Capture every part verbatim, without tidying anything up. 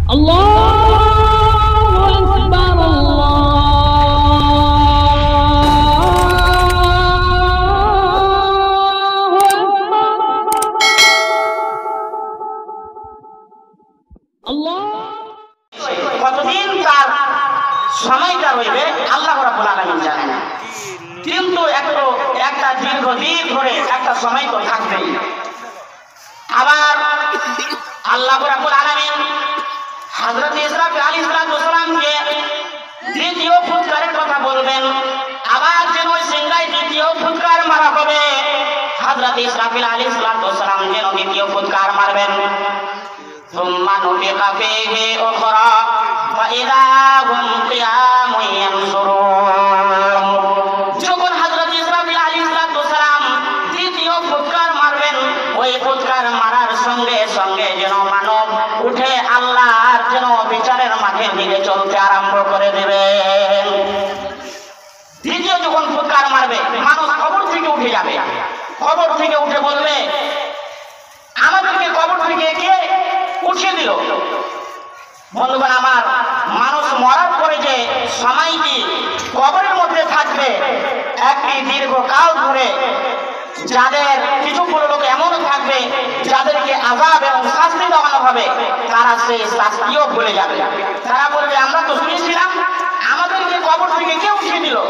কতদিন তার সময়টা রইবে আল্লাহ রাব্বুল আলামিন জানেন, কিন্তু একটু একটা দীর্ঘদিন ধরে একটা সময় তো থাকবেই। আবার আল্লাহ রাব্বুল আলামিন হযরত ইসরাফিল আলাইহিস সালামকে দ্বিতীয় ফুৎকারের কথা বলবেন। আবার যেন ওই সিংহায় দ্বিতীয় ফুৎকার মারা হবে, হযরত ইসরাফিল আলাইহিস সালাম যেন দ্বিতীয় ফুৎকার মারবেন। ثم نفخ فيه أخرى فإذا هم قيام ينظرون। যখন হযরত ইসরাফিল আলাইহিস সালাম দ্বিতীয় ফুৎকার মারবেন, ওই ফুৎকার মারার সঙ্গে সঙ্গে যেন মানব উঠে আল্লাহর যেন বিচারের মাঠের দিকে চলতে আরম্ভ করে দেবেন। দ্বিতীয় যখন ফুৎকার মারবে, মানুষ কবর থেকে উঠে যাবে। কবর থেকে উঠে বলবে, আমাদেরকে কবর থেকে কে উঠিয়ে দিল? বন্ধুগণ আমার, মানুষ মরার পরে যে সময়টি কবরের মধ্যে থাকবে একটি দীর্ঘকাল ধরে, যাদের কিছু লোক এমন থাকবে যাদেরকে আযাব এবং শাস্তি দেওয়ানো হবে, তারা সেই শাস্তিও ভুলে যাবে। তারা বলবে, আমরা তো শুনেছিলাম আমাদেরকে কবর থেকে কে উঠিয়ে দিল।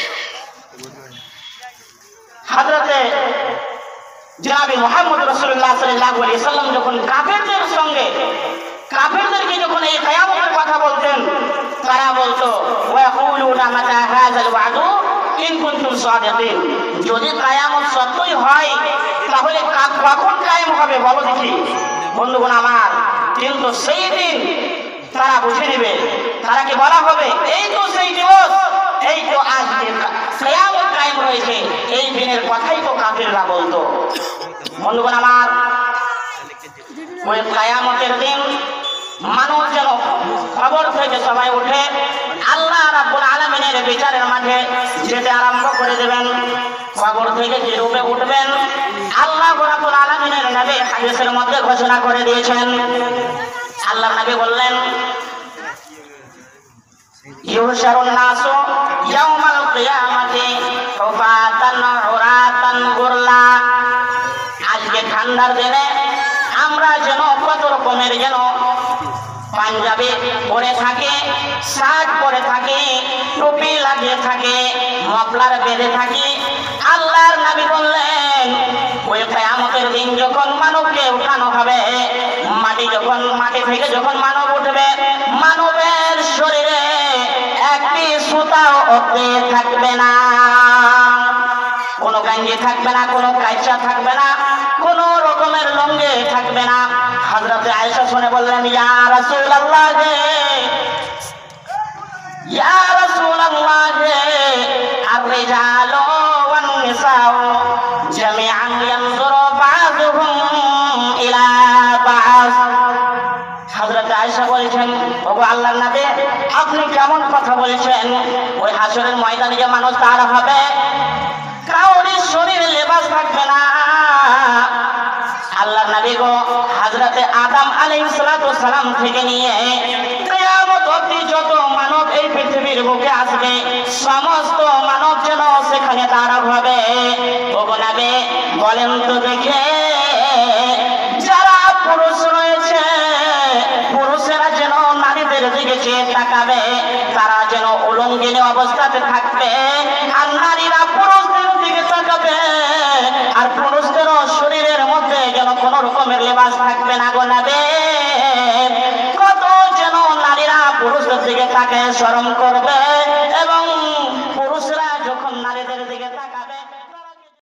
হযরতে জনাবে মুহাম্মদ রাসূলুল্লাহ সাল্লাল্লাহু আলাইহি ওয়াসাল্লাম যখন কাফেরদের সঙ্গে কাফেরদেরকে যখন এই কিয়ামতের কথা বলতেন, তারা বলতো, ওয়া ইয়াকুলুনা মাতা হাযাল ওয়াদু ইন কুনতুম সাদিকিন। যদি কিয়ামত সত্যই হয় তাহলে কখন কায়েম হবে বলো দেখি। বন্ধুগণ আমার, কিন্তু সেই দিন তারা বুঝে নেবে, তারাকে বলা হবে, এই তো সেই দিবস, এই তো আজ কিয়ামত কায়েম রয়েছে, এই দিনের কথাই তো কাফেররা বলতো। বন্ধুগণ আমার, ওই কিয়ামতের দিন মানুষ যেন কবর থেকে সবাই উঠে আল্লাহ রাব্বুল আলামিনের বিচারের মাঠে যেতে আরম্ভ করে দেবেন। কবর থেকে কিভাবে উঠবেন আল্লাহ রাব্বুল আলামিনের নবী হাদিসের মধ্যে ঘোষণা করে দিয়েছেন। আল্লাহর নবী বললেন, ইউশারুন নাসু ইয়াউমাল কিয়ামাতি হুফাতান উরাতান গুরলা। আজকে ঠান্ডার দিনে আমরা যেন কত রকমের যেন পাঞ্জাবি পরে থাকে, শার্ট পরে থাকে, টুপি লাগিয়ে থাকে, মফলার বেঁধে থাকি। আল্লাহর নবী বললেন, ওই কিয়ামতের দিন যখন মানবকে উঠানো হবে, মাটি যখন মাটি থেকে যখন মানব উঠবে, মানবের শরীরে একটি সুতাও অবধি থাকবে না, কোনো গাঞ্জি থাকবে না, কোনো কাইচা থাকবে না, কোন রকমের লঙ্গে থাকবে না। হযরতে আয়েশা শুনে বললেন, ইয়া রাসূলুল্লাহ হে, ইয়া রাসূলুল্লাহ হে, আর-রিজালু ওয়ান-নিসাউ জামিআন ইয়ানজুরু বা'যুহুম ইলা বা'য। হযরতে আয়েশা বলেছেন, ওগো আল্লাহর নবী, আপনি কেমন কথা বলছেন? ওই হাসরের ময়দানে যে মানুষ দাঁড় হবে, কাউরি শরীরে লেবাস থাকবে না। আল্লাহর নবী গো, হযরতে আদম আলাইহিস সালাম থেকে নিয়ে কিয়ামত অবধি যত মানব এই পৃথিবীর বুকে আসবে, সমস্ত মানব যেন সেখানে দাঁড় হবে। ওগো নবী, বলেন তো দেখে, যারা পুরুষ রয়েছে, পুরুষেরা যেন নারীদের দিকে চেয়ে তাকাবে, তারা যেন উলঙ্গিনী অবস্থাতে থাকবে, আর নারীরা পুরুষদের দিকে তাকাবে, আর পুরুষদের শরীরের মধ্যে যেন কোন রকমের লেবাস থাকবে না। গো নবী, কত যেন নারীরা পুরুষদের দিকে তাকে শরম করবে এবং